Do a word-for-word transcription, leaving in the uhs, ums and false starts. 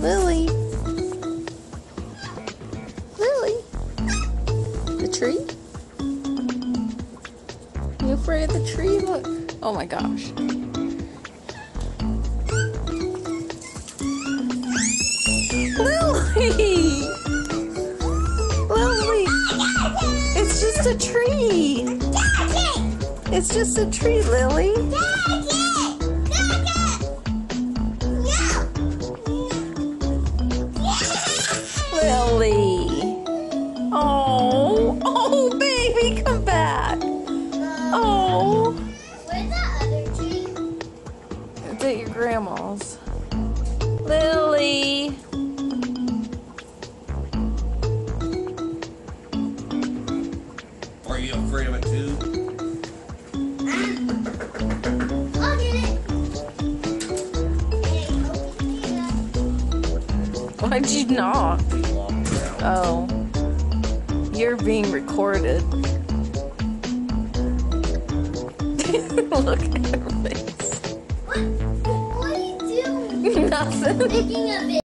Lily. Lily. The tree? You afraid of the tree? Look. Oh my gosh. Lily! Lily! It's just a tree! It's just a tree, Lily! Lily! Oh! Oh, baby, come back! Oh! Where's that other tree? It's at your grandma's. Lily! Are you afraid of it too? I'll get it. Why'd you knock? Oh. You're being recorded. Look at her face. What? What are you doing? Nothing. Making a video.